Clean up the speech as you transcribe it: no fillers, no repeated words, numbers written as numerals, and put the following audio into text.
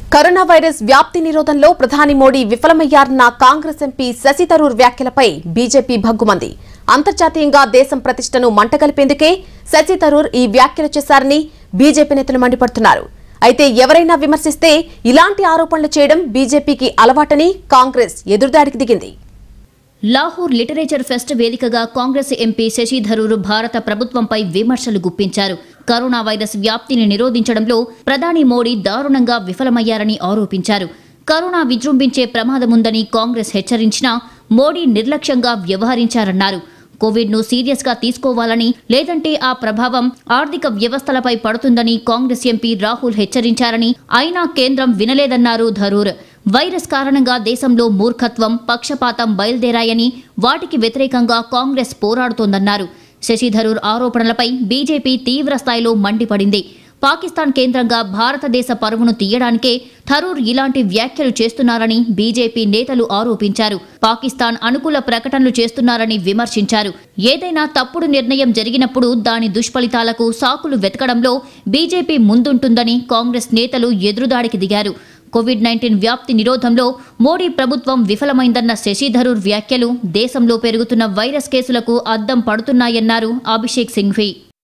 Corona virus వ్యాప్తి నిరోధంలో ప్రధాని మోడీ విఫలమయ్యారన్న కాంగ్రెస్ ఎంపీ శశి థరూర్ వ్యాఖ్యలపై బీజేపీ భగ్గుమంది. అంతర్జాతీయంగా దేశం ప్రతిష్టను మంటగలిపేందుకే శశి థరూర్ ఈ వ్యాఖ్యలు చేశారని బీజేపీ నేతలు మండిపడుతున్నారు. అయితే ఎవరైనా విమర్శిస్తే ఇలాంటి ఆరోపణలు చేయడం బీజేపీకి అలవాటని కాంగ్రెస్ ఎదురుదాడికి దిగింది. లాహోర్ లిటరేచర్ ఫెస్ట్ వేదికగా కాంగ్రెస్ ఎంపీ శశి థరూర్ భారత ప్రభుత్వంపై విమర్శలు గుప్పించారు. కరోనా వైరస్ వ్యాప్తిని నిరోధించడంలో ప్రధాని మోడీ దారుణంగా విఫలమయ్యారని ఆరోపించారు. కరోనా విజృంభించే ప్రమాదముందని కాంగ్రెస్ హెచ్చరించినా మోడీ నిర్లక్ష్యంగా వ్యవహరించారన్నారు. కోవిడ్ను సీరియస్గా తీసుకోవాలని, లేదంటే ఆ ప్రభావం ఆర్థిక వ్యవస్థలపై పడుతుందని కాంగ్రెస్ ఎంపీ రాహుల్ హెచ్చరించారని, అయినా కేంద్రం వినలేదన్నారు థరూర్. వైరస్ కారణంగా దేశంలో మూర్ఖత్వం, పక్షపాతం బయలుదేరాయని, వాటికి వ్యతిరేకంగా కాంగ్రెస్ పోరాడుతోందన్నారు. శశి థరూర్ ఆరోపణలపై బీజేపీ తీవ్ర స్థాయిలో మండిపడింది. పాకిస్తాన్ కేంద్రంగా భారతదేశ పరువును తీయడానికే థరూర్ ఇలాంటి వ్యాఖ్యలు చేస్తున్నారని బీజేపీ నేతలు ఆరోపించారు. పాకిస్తాన్ అనుకూల ప్రకటనలు చేస్తున్నారని విమర్శించారు. ఏదైనా తప్పుడు నిర్ణయం జరిగినప్పుడు దాని దుష్ఫలితాలకు సాకులు వెతకడంలో బీజేపీ ముందుంటుందని కాంగ్రెస్ నేతలు ఎదురుదాడికి దిగారు. కోవిడ్-19 వ్యాప్తి నిరోధంలో మోడీ ప్రభుత్వం విఫలమైందన్న శశి థరూర్ వ్యాఖ్యలు దేశంలో పెరుగుతున్న వైరస్ కేసులకు అద్దం పడుతున్నాయన్నారు అభిషేక్ సింఘ్వి.